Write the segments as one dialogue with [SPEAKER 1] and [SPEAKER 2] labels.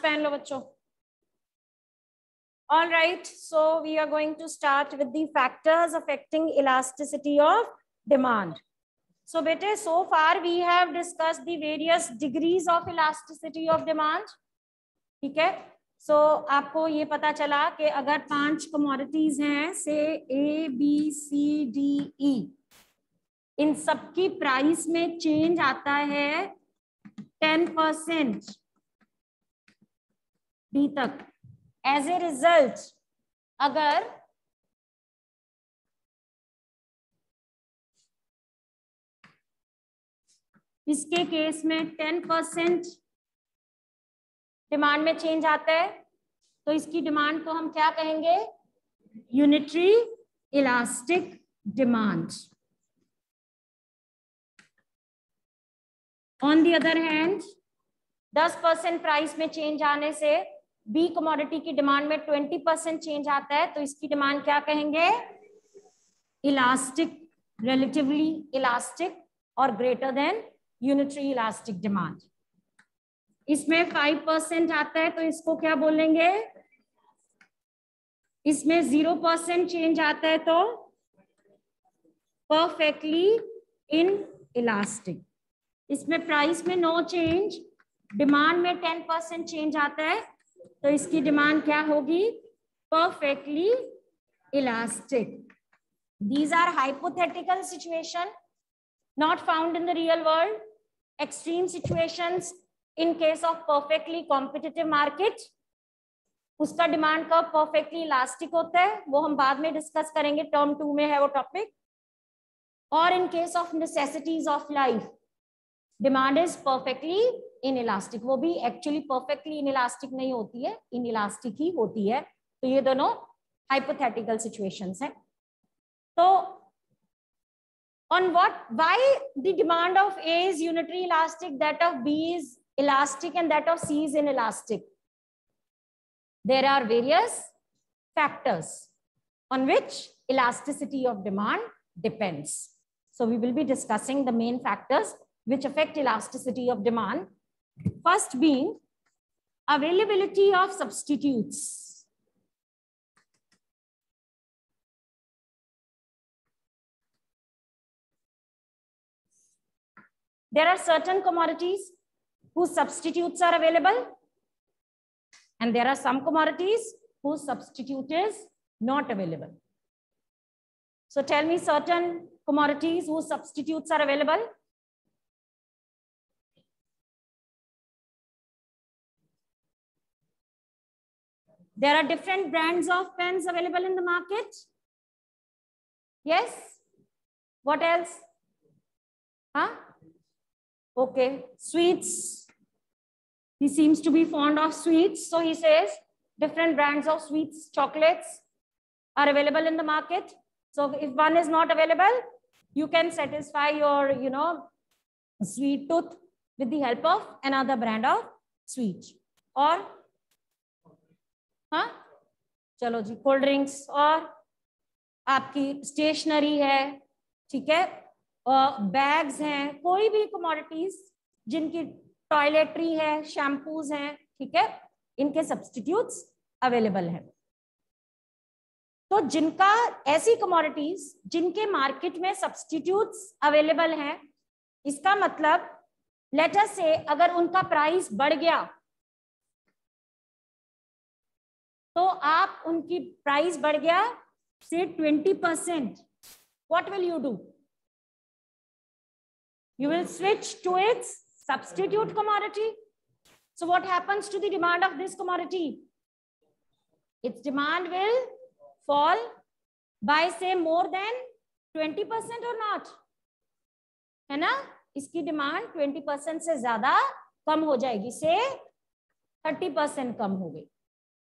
[SPEAKER 1] पहन लो बच्चों. All right, so we are going to start with the factors affecting elasticity of demand. So bete, so far we have discussed the various degrees of elasticity of demand. ठीक है. So आपको ये पता चला कि अगर 5 commodities हैं, से A, B, C, D, E, इन सबकी प्राइस में चेंज आता है 10% D तक. एज ए रिजल्ट अगर इसके केस में 10% डिमांड में चेंज आता है तो इसकी डिमांड को हम क्या कहेंगे? Unitary elastic demand. On the other hand 10% price में चेंज आने से बी कमोडिटी की डिमांड में 20% चेंज आता है तो इसकी डिमांड क्या कहेंगे? इलास्टिक, रिलेटिवली इलास्टिक और greater than unitary elastic demand. इसमें 5% आता है तो इसको क्या बोलेंगे? इसमें 0% चेंज आता है तो परफेक्टली इन इलास्टिक. इसमें प्राइस में नो चेंज, डिमांड में 10% चेंज आता है तो इसकी डिमांड क्या होगी? Perfectly elastic. These are hypothetical situation not found in the real world. Extreme situations in case of perfectly competitive market, उसका डिमांड कर्व परफेक्टली इलास्टिक होता है, वो हम बाद में डिस्कस करेंगे, टर्म 2 में है वो टॉपिक. और in case of necessities of life demand is perfectly inelastic. वो भी एक्चुअली परफेक्टली इनइलास्टिक नहीं होती है, इनइलास्टिक ही होती है. तो ये दोनों हाइपोथेटिकल सिचुएशंस हैं. तो on what, why the demand of A is unitary elastic, that of B is elastic and that of C is inelastic? There are various factors on which elasticity of demand depends. So we will be discussing the main factors which affect elasticity of demand. First being availability of substitutes. There are certain commodities whose substitutes are available and there are some commodities whose substitute is not available. So tell me certain commodities whose substitutes are available. There are different brands of pens available in the market. Yes. What else? Huh? Okay. Sweets. He seems to be fond of sweets. So he says different brands of sweets, chocolates are available in the market. So if one is not available, you can satisfy your, sweet tooth with the help of another brand of sweet. Or हाँ, चलो जी, cold drinks और आपकी stationery है, ठीक है, bags हैं, कोई भी कमोडिटीज जिनकी टॉयलेटरी है, शैम्पूज हैं, ठीक है, इनके सब्स्टिट्यूट्स अवेलेबल हैं. तो जिनका ऐसी कमोडिटीज जिनके मार्केट में सब्स्टिट्यूट्स अवेलेबल हैं, इसका मतलब लेट अस से अगर उनका प्राइस बढ़ गया तो आप उनकी प्राइस बढ़ गया से 20%, what will you do? You will switch to its substitute commodity. So what happens to the demand of this commodity? Its demand will fall by say more than 20% or not, है ना? इसकी demand 20% से ज्यादा कम हो जाएगी, से 30% कम हो गई.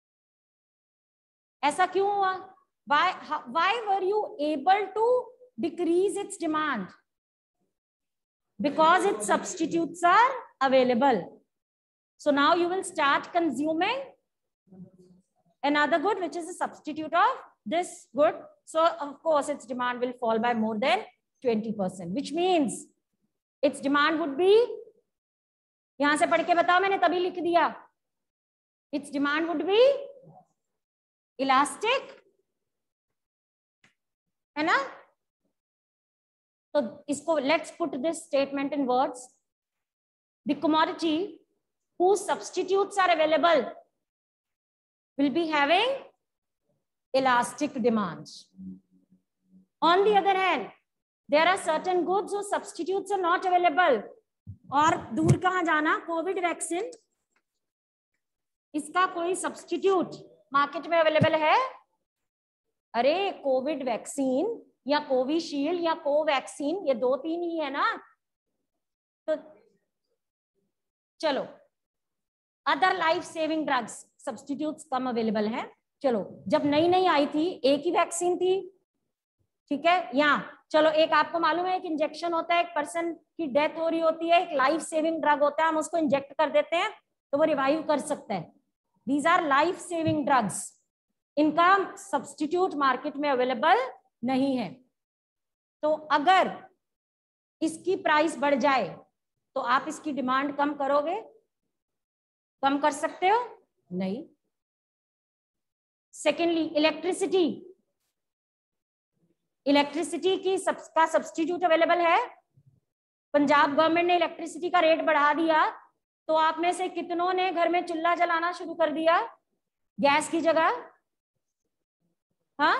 [SPEAKER 1] ऐसा क्यों हुआ? Why were you able to decrease its demand? Because its substitutes are available. So now you will start consuming another good which is a substitute of this good. So of course its demand will fall by more than 20%, which means its demand would be, यहां से पढ़ के बताओ, मैंने तभी लिख दिया, its demand would be elastic, है ना। तो इसको let's put this statement in words. The commodity whose substitutes are available will be having elastic demand. On the other hand, there are certain goods whose substitutes are not available. और दूर कहाँ जाना, Covid vaccine, इसका कोई substitute market में available है? अरे covid vaccine या कोविशील्ड या कोवैक्सीन, ये 2-3 ही है ना. तो चलो, other life saving drugs substitutes कम अवेलेबल हैं. चलो, जब नई नई आई थी एक ही वैक्सीन थी, ठीक है. या चलो, एक आपको मालूम है एक इंजेक्शन होता है, एक पर्सन की डेथ हो रही होती है, एक लाइफ सेविंग ड्रग होता है, हम उसको इंजेक्ट कर देते हैं तो वो रिवाइव कर सकता है. These are life saving drugs. इनका सब्स्टिट्यूट मार्केट में अवेलेबल नहीं है. तो अगर इसकी प्राइस बढ़ जाए तो आप इसकी डिमांड कम करोगे? कम कर सकते हो? नहीं. Secondly, electricity. इलेक्ट्रिसिटी की का सब्स्टिट्यूट अवेलेबल है? पंजाब गवर्नमेंट ने इलेक्ट्रिसिटी का रेट बढ़ा दिया तो आप में से कितनों ने घर में चूल्हा जलाना शुरू कर दिया गैस की जगह? हाँ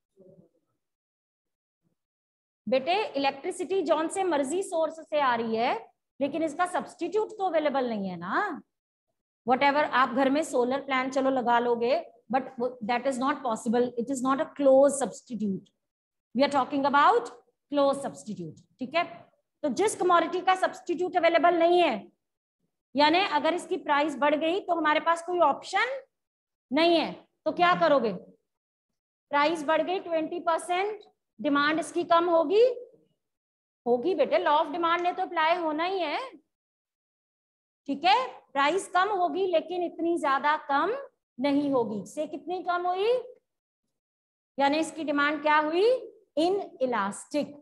[SPEAKER 1] बेटे, इलेक्ट्रिसिटी जौन से मर्जी सोर्स से आ रही है, लेकिन इसका सब्स्टिट्यूट तो अवेलेबल नहीं है ना. Whatever, आप घर में सोलर प्लांट चलो लगा लोगे, but that is not possible. It is not a closed substitute. We are talking about closed substitute. ठीक है. तो जिस कमोडिटी का सब्स्टिट्यूट अवेलेबल नहीं है, यानी अगर इसकी प्राइस बढ़ गई तो हमारे पास कोई ऑप्शन नहीं है, तो क्या करोगे? प्राइस बढ़ गई 20%, डिमांड इसकी कम होगी? होगी बेटे, लॉ ऑफ डिमांड ने तो अप्लाई होना ही है. ठीक है, प्राइस कम होगी लेकिन इतनी ज्यादा कम नहीं होगी. से कितनी कम हुई? यानी इसकी डिमांड क्या हुई? Inelastic.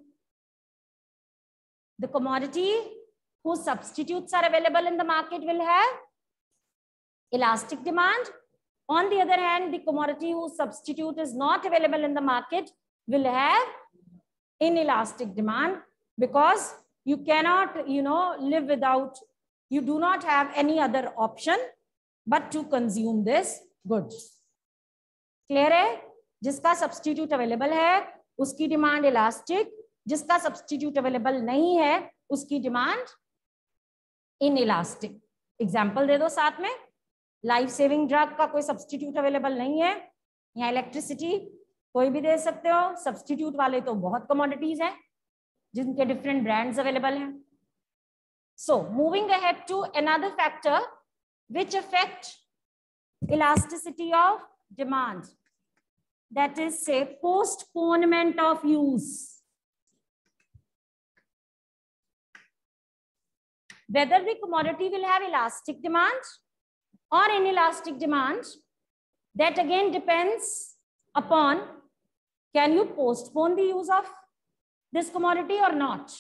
[SPEAKER 1] The commodity whose substitutes are available in the market will have elastic demand. On the other hand, the commodity whose substitute is not available in the market will have inelastic demand, because you cannot, live without, you do not have any other option but to consume this goods. Clear है? जिसका substitute available है उसकी demand elastic, जिसका substitute available नहीं है उसकी demand inelastic. Example दे दो साथ में. लाइफ सेविंग ड्रग का कोई सब्स्टिट्यूट अवेलेबल नहीं है, या इलेक्ट्रिसिटी कोई भी दे सकते हो. सब्स्टिट्यूट वाले तो बहुत कमोडिटीज हैं जिनके डिफरेंट ब्रांड्स अवेलेबल हैं. So moving ahead to another factor which affect elasticity of demand, that is, say, postponement of use. Whether the commodity will have elastic demand or inelastic demand, that again depends upon, can you postpone the use of this commodity or not.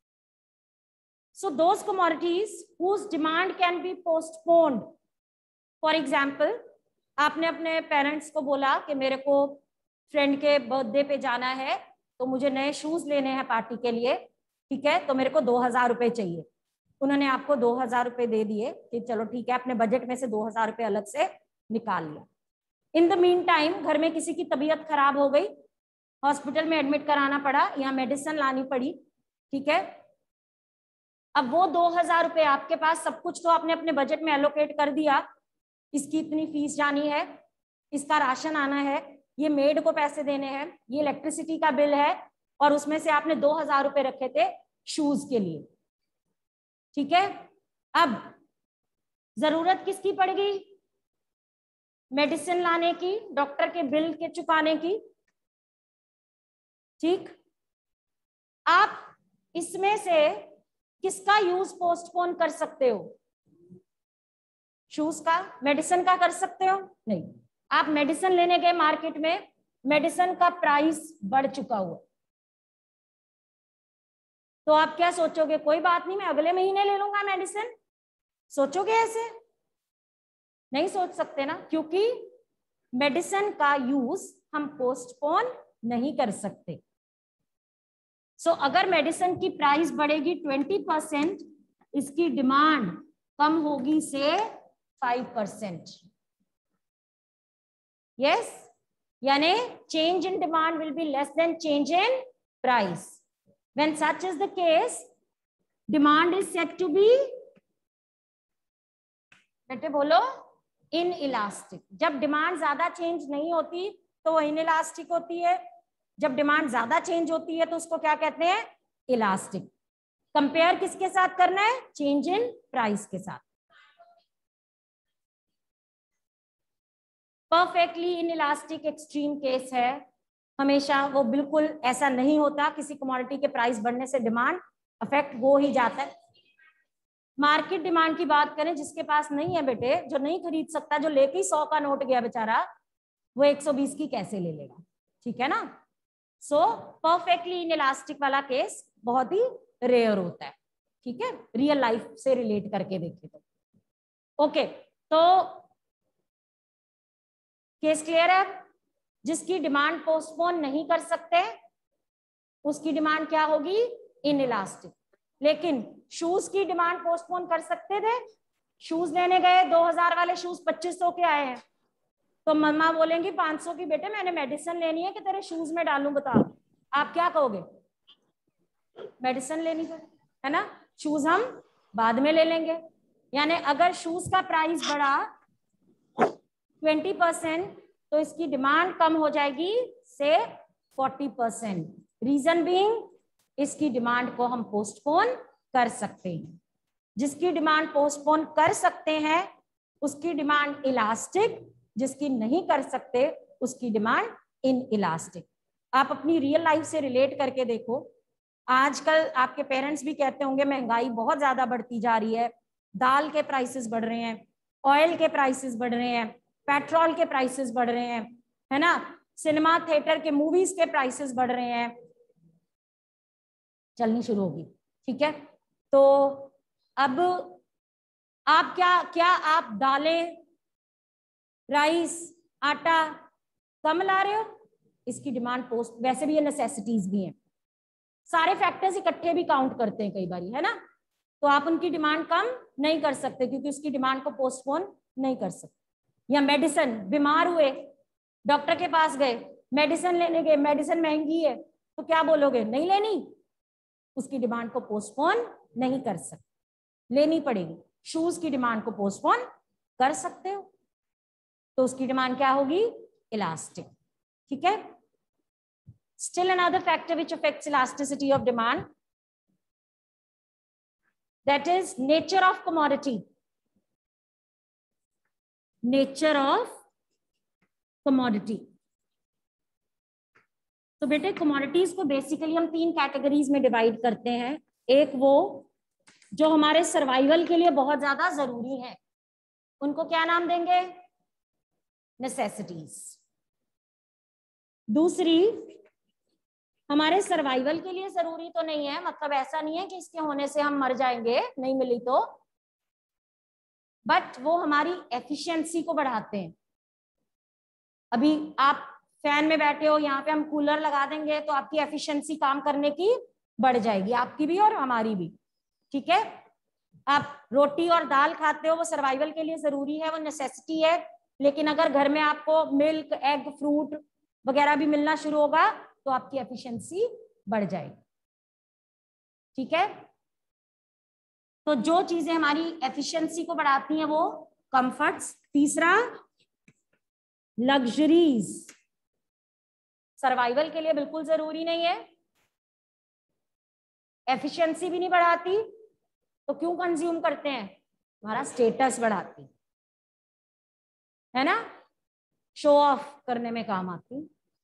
[SPEAKER 1] So those commodities whose demand can be postponed, for example, आपने अपने parents को बोला कि मेरे को friend के birthday पे जाना है तो मुझे नए शूज लेने हैं पार्टी के लिए, ठीक है, तो मेरे को 2000 रुपए चाहिए. उन्होंने आपको 2000 रुपए दे दिए कि चलो ठीक है, अपने बजट में से 2000 रुपए अलग से निकाल लिया. इन द मीन टाइम घर में किसी की तबीयत खराब हो गई, हॉस्पिटल में एडमिट कराना पड़ा या मेडिसिन लानी पड़ी, ठीक है. अब वो 2000 रुपए आपके पास, सब कुछ तो आपने अपने बजट में एलोकेट कर दिया, इसकी इतनी फीस जानी है, इसका राशन आना है, ये मेड को पैसे देने हैं, ये इलेक्ट्रिसिटी का बिल है, और उसमें से आपने 2000 रुपए रखे थे शूज के लिए, ठीक है. अब जरूरत किसकी पड़ गई? मेडिसिन लाने की, डॉक्टर के बिल के चुकाने की, ठीक. आप इसमें से किसका यूज पोस्टपोन कर सकते हो? शूज का? मेडिसिन का कर सकते हो? नहीं. आप मेडिसिन लेने गए मार्केट में, मेडिसिन का प्राइस बढ़ चुका हुआ, तो आप क्या सोचोगे? कोई बात नहीं, मैं अगले महीने ले लूंगा मेडिसिन. सोचोगे ऐसे? नहीं सोच सकते ना, क्योंकि मेडिसिन का यूज हम पोस्टपोन नहीं कर सकते। सो अगर मेडिसिन की प्राइस बढ़ेगी 20%, इसकी डिमांड कम होगी से 5%। यस, यानी change in demand will be less than change in price. When such is the case, demand is said to be, बेटे बोलो, इन इलास्टिक। जब डिमांड ज्यादा चेंज नहीं होती तो वो इन इलास्टिक होती है, जब डिमांड ज्यादा चेंज होती है तो उसको क्या कहते हैं, इलास्टिक। कंपेयर किसके साथ करना है, चेंज इन प्राइस के साथ। Perfectly inelastic extreme case है, हमेशा वो बिल्कुल ऐसा नहीं होता, किसी कमोडिटी के प्राइस बढ़ने से डिमांड अफेक्ट हो ही जाता है। मार्केट डिमांड की बात करें, जिसके पास नहीं है बेटे, जो नहीं खरीद सकता, जो लेके 100 का नोट गया बेचारा, वो 120 की कैसे ले लेगा, ठीक है ना। सो परफेक्टली इन इलास्टिक वाला केस बहुत ही रेयर होता है, ठीक है, रियल लाइफ से रिलेट करके देखें तो। ओके, तो केस क्लियर है। जिसकी डिमांड पोस्टपोन नहीं कर सकते उसकी डिमांड क्या होगी, इन इलास्टिक। लेकिन शूज की डिमांड पोस्टपोन कर सकते थे, शूज लेने गए, 2000 वाले शूज 2500 के आए हैं, तो मम्मा बोलेंगी 500 की, बेटे मैंने मेडिसिन लेनी है कि तेरे शूज में डालूं, बता। आप क्या कहोगे, मेडिसिन लेनी है ना, शूज हम बाद में ले लेंगे। यानी अगर शूज का प्राइस बढ़ा 20%, तो इसकी डिमांड कम हो जाएगी से 40%। रीजन बीइंग, इसकी डिमांड को हम पोस्टपोन कर सकते हैं। जिसकी डिमांड पोस्टपोन कर सकते हैं उसकी डिमांड इलास्टिक, जिसकी नहीं कर सकते उसकी डिमांड इन इलास्टिक। आप अपनी रियल लाइफ से रिलेट करके देखो, आजकल आपके पेरेंट्स भी कहते होंगे महंगाई बहुत ज्यादा बढ़ती जा रही है, दाल के प्राइसेस बढ़ रहे हैं, ऑयल के प्राइसेस बढ़ रहे हैं, पेट्रोल के प्राइसेस बढ़ रहे हैं, है ना, सिनेमा थिएटर के मूवीज के प्राइसेस बढ़ रहे हैं, चलनी शुरू होगी, ठीक है। तो अब आप क्या आप दालें, राइस, आटा कम ला रहे हो, इसकी डिमांड पोस्ट, वैसे भी ये नेसेसिटीज भी हैं, सारे फैक्टर्स इकट्ठे भी काउंट करते हैं कई बार, है ना, तो आप उनकी डिमांड कम नहीं कर सकते क्योंकि उसकी डिमांड को पोस्टपोन नहीं कर सकते। या मेडिसिन, बीमार हुए, डॉक्टर के पास गए, मेडिसिन लेने गए, मेडिसिन महंगी है, तो क्या बोलोगे, नहीं लेनी, उसकी डिमांड को पोस्टपोन नहीं कर सकते, लेनी पड़ेगी। शूज की डिमांड को पोस्टपोन कर सकते हो, तो उसकी डिमांड क्या होगी, इलास्टिक, ठीक है। Still another factor which affects elasticity of demand, that is nature of commodity. Nature of commodity. तो बेटे कमोडिटीज को बेसिकली हम 3 कैटेगरीज में डिवाइड करते हैं। एक वो जो हमारे सर्वाइवल के लिए बहुत ज्यादा जरूरी है, उनको क्या नाम देंगे, नेसेसिटीज। दूसरी हमारे सर्वाइवल के लिए जरूरी तो नहीं है, मतलब ऐसा नहीं है कि इसके होने से हम मर जाएंगे नहीं मिली तो, बट वो हमारी एफिशिएंसी को बढ़ाते हैं। अभी आप फैन में बैठे हो, यहाँ पे हम कूलर लगा देंगे तो आपकी एफिशिएंसी काम करने की बढ़ जाएगी, आपकी भी और हमारी भी, ठीक है। आप रोटी और दाल खाते हो, वो सर्वाइवल के लिए जरूरी है, वो नेसेसिटी है, लेकिन अगर घर में आपको मिल्क, एग, फ्रूट वगैरह भी मिलना शुरू होगा तो आपकी एफिशिएंसी बढ़ जाएगी, ठीक है। तो जो चीजें हमारी एफिशिएंसी को बढ़ाती हैं वो कंफर्ट्स। तीसरा लग्जरीज, सर्वाइवल के लिए बिल्कुल जरूरी नहीं है, एफिशिएंसी भी नहीं बढ़ाती, तो क्यों कंज्यूम करते हैं, हमारा स्टेटस बढ़ाती है ना, शो ऑफ करने में काम आती।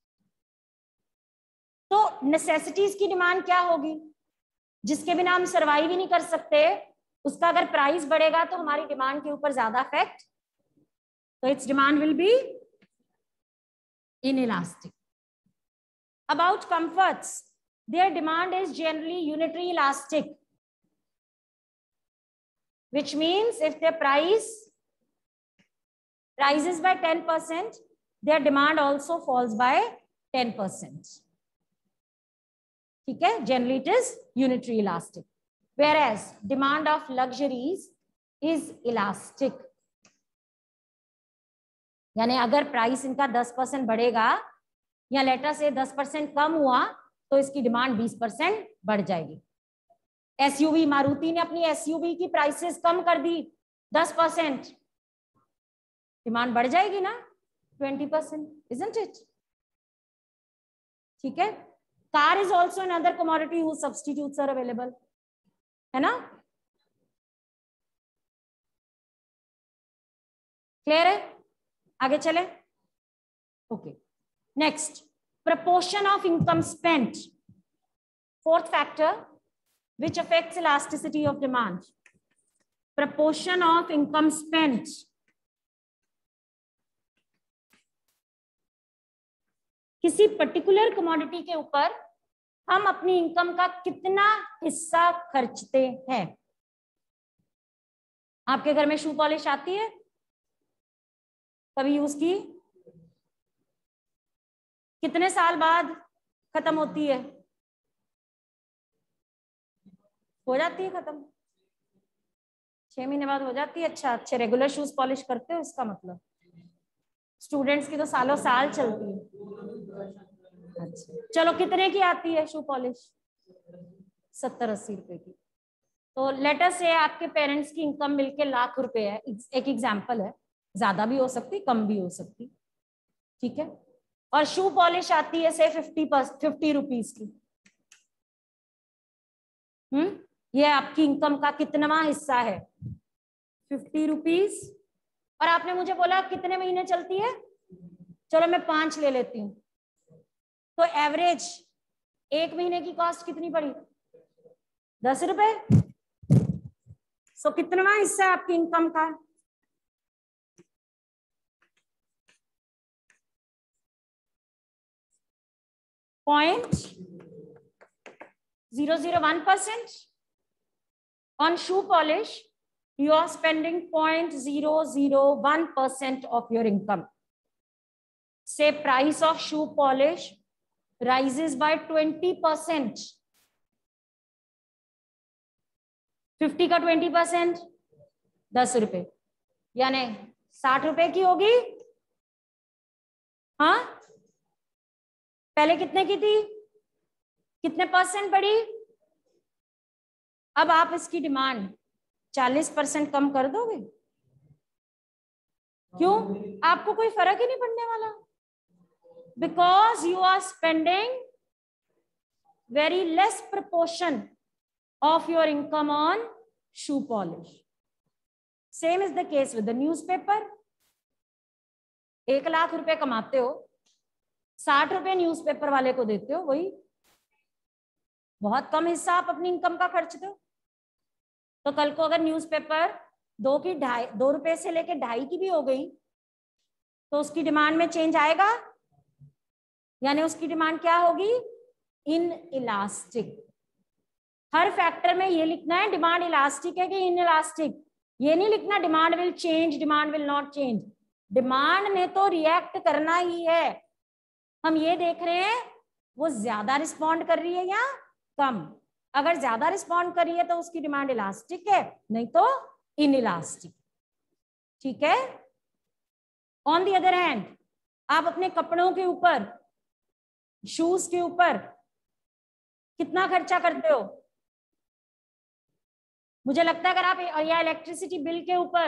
[SPEAKER 1] तो नेसेसिटीज की डिमांड क्या होगी, जिसके बिना हम सर्वाइव ही नहीं कर सकते, उसका अगर प्राइस बढ़ेगा तो हमारी डिमांड के ऊपर ज्यादा इफेक्ट, तो its demand will be inelastic. About comforts, their demand is generally unitary elastic, which means if their price rises by 10%, their demand also falls by 10%. ठीक है, generally it is unitary elastic, whereas demand of luxuries is elastic. यानी अगर price इनका 10% बढ़ेगा या letter से 10% कम हुआ तो इसकी डिमांड 20% बढ़ जाएगी. एसयूवी, मारुति ने अपनी एसयूवी की प्राइसेस कम कर दी 10%, डिमांड बढ़ जाएगी ना 20%, isn't it? ठीक है. Car is also another commodity whose substitutes are available, है ना? क्लियर है? आगे चले. Okay, next, proportion of income spent. Fourth factor which affects elasticity of demand. Proportion of income spent. किसी पर्टिकुलर कमोडिटी के ऊपर हम अपनी इनकम का कितना हिस्सा खर्चते हैं. आपके घर में शू पॉलिश आती है? कभी यूज की? कितने साल बाद खत्म होती है? हो जाती है खत्म? 6 महीने बाद हो जाती है. अच्छा, अच्छे रेगुलर शूज पॉलिश करते हो इसका मतलब. स्टूडेंट्स की तो सालों साल चलती है. अच्छा, चलो कितने की आती है शू पॉलिश? 70-80 रुपए की. तो लेटर से आपके पेरेंट्स की इनकम मिलके लाख रुपए है, एक एग्जाम्पल है, ज्यादा भी हो सकती, कम भी हो सकती. ठीक है. और शू पॉलिश आती है से 50 रुपीज की. ये आपकी इनकम का कितनवा हिस्सा है? 50 रुपीज. और आपने मुझे बोला कितने महीने चलती है? चलो मैं 5 ले लेती हूँ. तो एवरेज एक महीने की कॉस्ट कितनी पड़ी? 10 रुपए. सो कितनवा हिस्सा है आपकी इनकम का? 0.001%. On shoe polish, you are spending 0.001% of your income. Say price of shoe polish rises by 20%. 50 का 20% 10 रुपए, यानी 60 रुपए की होगी. हाँ, पहले कितने की थी? कितने परसेंट बढ़ी? अब आप इसकी डिमांड 40% कम कर दोगे. क्यों? आपको कोई फर्क ही नहीं पड़ने वाला. Because you are spending very less proportion of your income on shoe polish. Same is the case with the newspaper. 1 lakh रुपए कमाते हो, 60 रुपए न्यूज़पेपर वाले को देते हो, वही बहुत कम हिस्सा आप अपनी इनकम का खर्चते हो. तो कल को अगर न्यूज़पेपर 2 रुपए से लेके 2.5 की भी हो गई तो उसकी डिमांड में चेंज आएगा. यानी उसकी डिमांड क्या होगी? In elastic. हर फैक्टर में ये लिखना है डिमांड इलास्टिक है कि इन इलास्टिक. ये नहीं लिखना demand will change, demand will not change. Demand ने तो रिएक्ट करना ही है. हम ये देख रहे हैं वो ज्यादा रिस्पॉन्ड कर रही है या कम. अगर ज्यादा रिस्पॉन्ड कर रही है तो उसकी डिमांड इलास्टिक है, नहीं तो इन इलास्टिक. ठीक है. ऑन द अदर हैंड, आप अपने कपड़ों के ऊपर, शूज के ऊपर कितना खर्चा करते हो? मुझे लगता है अगर आप या इलेक्ट्रिसिटी बिल के ऊपर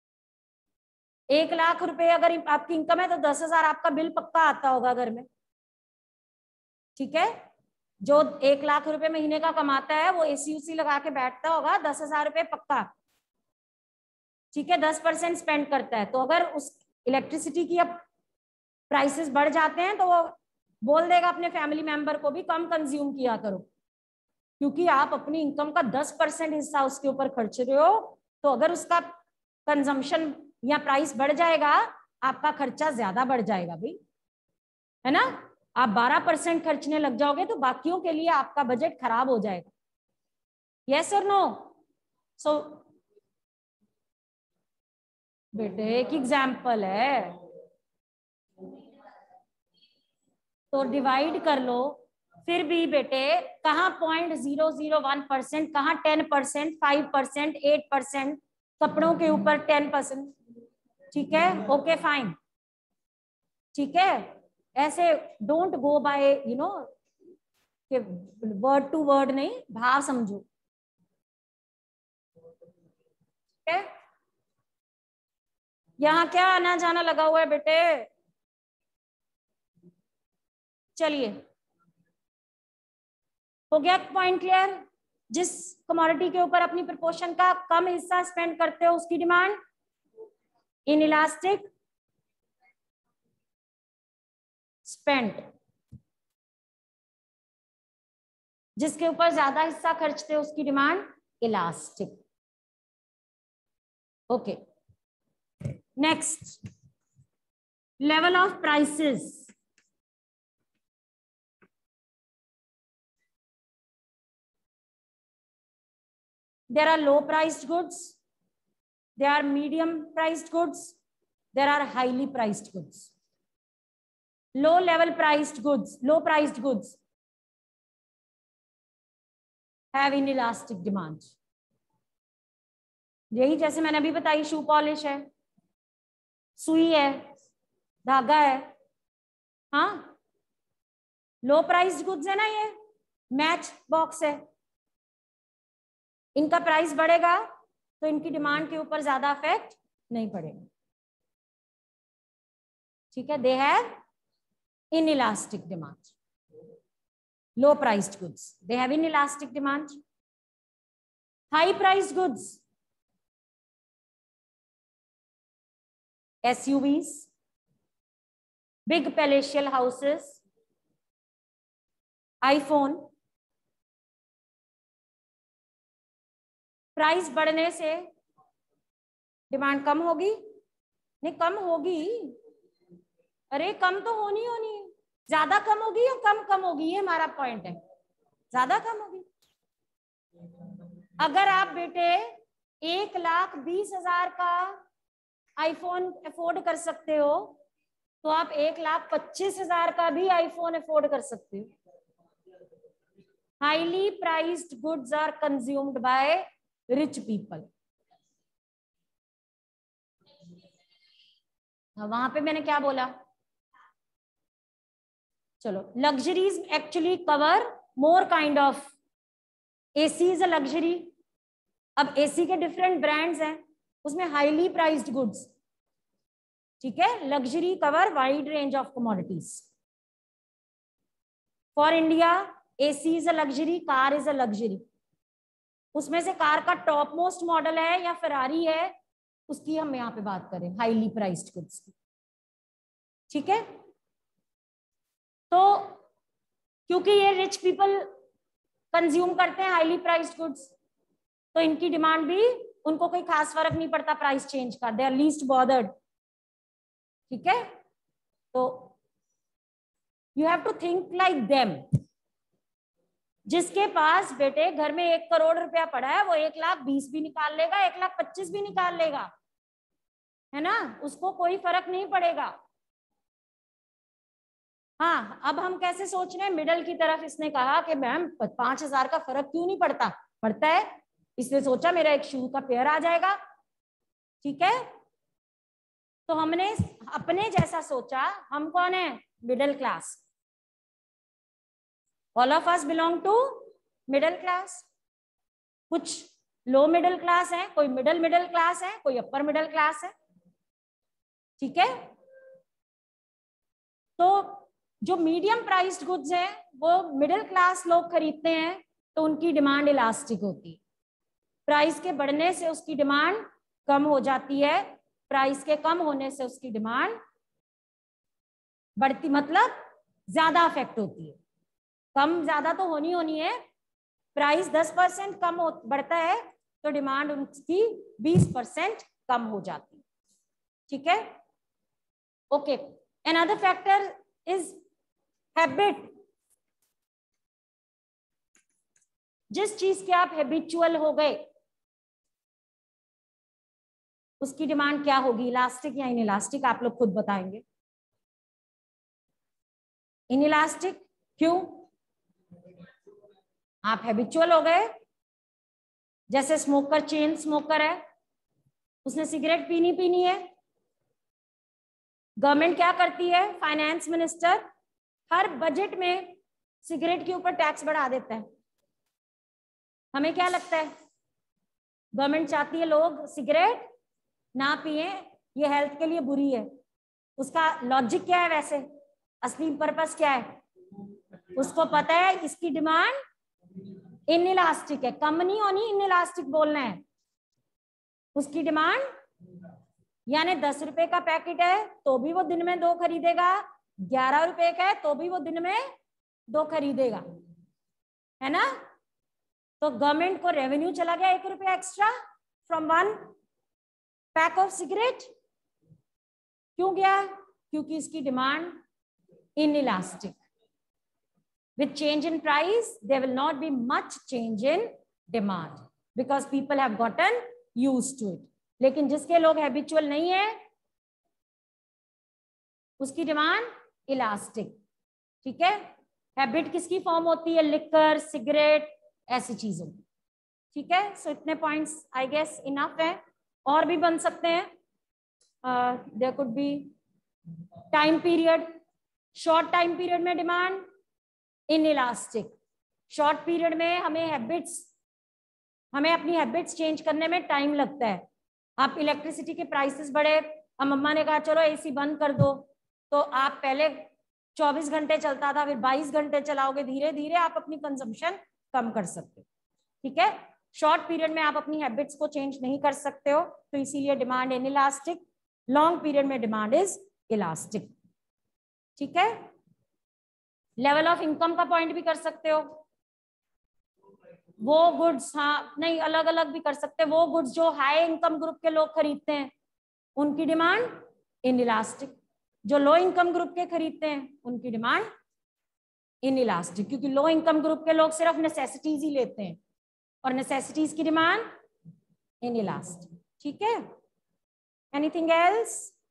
[SPEAKER 1] 1 लाख रुपए अगर आपकी इनकम है तो 10,000 आपका बिल पक्का आता होगा घर में. ठीक है. जो 1 लाख रुपए महीने का कमाता है वो एसी उसी लगा के बैठता होगा, 10,000 रुपए पक्का. ठीक है. 10% स्पेंड करता है. तो अगर उस इलेक्ट्रिसिटी की अब प्राइसेस बढ़ जाते हैं तो वो बोल देगा अपने फैमिली मेंबर को भी कम कंज्यूम किया करो, क्योंकि आप अपनी इनकम का 10% हिस्सा उसके ऊपर खर्च रहे हो. तो अगर उसका कंजम्पशन या प्राइस बढ़ जाएगा, आपका खर्चा ज्यादा बढ़ जाएगा भाई, है ना. आप 12% खर्चने लग जाओगे तो बाकियों के लिए आपका बजट खराब हो जाएगा. यस और नो? सो बेटे एक एग्जाम्पल है, तो डिवाइड कर लो। फिर भी बेटे कहाँ 0.001%, कहाँ 10%, 5%, 8%, कपड़ों के ऊपर 10%। ठीक है, ओके फाइन। ठीक है, ऐसे डोंट गो बाय कि वर्ड टू वर्ड नहीं, भाव समझो। ठीक है, यहाँ क्या आना जाना लगा हुआ है बेटे? चलिए, हो गया पॉइंट क्लियर? जिस कमोडिटी के ऊपर अपनी प्रपोर्शन का कम हिस्सा स्पेंड करते हो उसकी डिमांड इन इलास्टिक, स्पेंड जिसके ऊपर ज्यादा हिस्सा खर्चते हो उसकी demand elastic. Okay, next, level of prices. There are low priced goods, there are medium priced goods, there are highly priced goods. Low level priced goods, low priced goods have inelastic demand. यही जैसे मैंने अभी बताई, shoe polish है, सुई है, धागा है। हाँ, लो प्राइस्ड गुड्स है ना, ये मैच बॉक्स है, इनका प्राइस बढ़ेगा तो इनकी डिमांड के ऊपर ज्यादा इफेक्ट नहीं पड़ेगा। ठीक है, they have inelastic demand. Low priced goods, they have inelastic demand. High priced goods, SUVs, big palatial houses, iPhone, price बढ़ने से डिमांड कम होगी? नहीं, कम होगी। अरे कम तो होनी है, ज्यादा कम होगी या कम होगी, ये हमारा पॉइंट है। ज्यादा कम होगी। अगर आप बेटे 1,20,000 का आईफोन अफोर्ड कर सकते हो तो आप 1,25,000 का भी आईफोन अफोर्ड कर सकते हो। Highly priced goods are consumed by rich people. वहां पे मैंने क्या बोला? चलो, luxuries actually cover more kind of, AC is a luxury. अब एसी के डिफरेंट ब्रांड्स हैं, उसमें हाईली प्राइस्ड गुड्स। ठीक है, luxury cover wide range of commodities. For India AC is a luxury, car is a luxury. उसमें से car का top most model है या फरारी है, उसकी हम यहाँ पे बात करें, हाईली प्राइस्ड गुड्स की। ठीक है, तो क्योंकि ये रिच पीपल कंज्यूम करते हैं हाईली प्राइस्ड गुड्स, तो इनकी डिमांड भी, उनको कोई खास फर्क नहीं पड़ता प्राइस चेंज का, दे आर लीस्ट बॉदर्ड। ठीक है, तो you have to think like them. जिसके पास बेटे घर में 1 करोड़ रुपया पड़ा है, वो 1,20,000 भी निकाल लेगा, 1,25,000 भी निकाल लेगा, है ना, उसको कोई फर्क नहीं पड़ेगा। हाँ, अब हम कैसे सोच रहे हैं मिडल की तरफ। इसने कहा कि मैम 5,000 का फर्क क्यों नहीं पड़ता? पड़ता है, इसने सोचा मेरा एक शू का पेयर आ जाएगा। ठीक है, तो हमने अपने जैसा सोचा। हम कौन है? Middle class. All of us belong to middle class. कुछ लो मिडिल क्लास है, कोई मिडिल क्लास है, कोई अपर मिडिल क्लास है। ठीक है, तो जो मीडियम प्राइस्ड गुड्स हैं वो मिडिल क्लास लोग खरीदते हैं, तो उनकी डिमांड इलास्टिक होती है। प्राइस के बढ़ने से उसकी डिमांड कम हो जाती है, प्राइस के कम होने से उसकी डिमांड बढ़ती, मतलब ज्यादा इफेक्ट होती है। कम ज्यादा तो होनी है। प्राइस 10% कम बढ़ता है तो डिमांड उसकी 20% कम हो जाती है। ठीक है, okay. Another factor is habit. जिस चीज के आप हैबिचुअल हो गए, उसकी डिमांड क्या होगी, इलास्टिक या इनइलास्टिक, आप लोग खुद बताएंगे। इनइलास्टिक क्यों? आप हैबिचुअल हो गए। जैसे स्मोकर, चेन स्मोकर है, उसने सिगरेट पीनी है। गवर्नमेंट क्या करती है, फाइनेंस मिनिस्टर हर बजट में सिगरेट के ऊपर टैक्स बढ़ा देता है। हमें क्या लगता है, गवर्नमेंट चाहती है लोग सिगरेट ना पिए, ये हेल्थ के लिए बुरी है। उसका लॉजिक क्या है वैसे, असली पर्पस क्या है? उसको पता है इसकी डिमांड इनइलास्टिक है, कम नहीं होनी, इनइलास्टिक बोलना है। उसकी डिमांड यानी 10 रुपए का पैकेट है तो भी वो दिन में 2 खरीदेगा, 11 रुपए का है तो भी वो दिन में 2 खरीदेगा, है ना? तो गवर्नमेंट को रेवेन्यू चला गया 1 रुपया extra from 1 pack of cigarette. क्यों गया? क्योंकि इसकी demand inelastic. With change in price, there will not be much change in demand because people have gotten used to it. लेकिन जिसके लोग हैबिचुअल नहीं है उसकी डिमांड इलास्टिक। ठीक है, हैबिट किसकी फॉर्म होती है, लिकर, सिगरेट, ऐसी चीजों। ठीक है, सो इतने पॉइंट्स आई गेस इनफ है, और भी बन सकते हैं। There could be time period, short time period में डिमांड इनइलास्टिक। शॉर्ट पीरियड में हमें अपनी हैबिट्स चेंज करने में टाइम लगता है। आप इलेक्ट्रिसिटी के प्राइसेस बढ़े, अब मम्मा ने कहा चलो एसी बंद कर दो, तो आप पहले 24 घंटे चलता था, फिर 22 घंटे चलाओगे, धीरे धीरे आप अपनी कंजम्पशन कम कर सकते हो। ठीक है, शॉर्ट पीरियड में आप अपनी हैबिट्स को चेंज नहीं कर सकते हो, तो इसीलिए डिमांड इनइलास्टिक। लॉन्ग पीरियड में डिमांड इज इलास्टिक। ठीक है, लेवल ऑफ इनकम का पॉइंट भी कर सकते हो। वो गुड्स, हाँ नहीं, अलग अलग भी कर सकते हैं। वो गुड्स जो हाई इनकम ग्रुप के लोग खरीदते हैं उनकी डिमांड इनइलास्टिक, जो लो इनकम ग्रुप के खरीदते हैं उनकी डिमांड इनइलास्टिक, क्योंकि लो इनकम ग्रुप के लोग सिर्फ नेसेसिटीज ही लेते हैं और नेसेसिटीज की डिमांड इनइलास्टिक। ठीक है, एनीथिंग एल्स?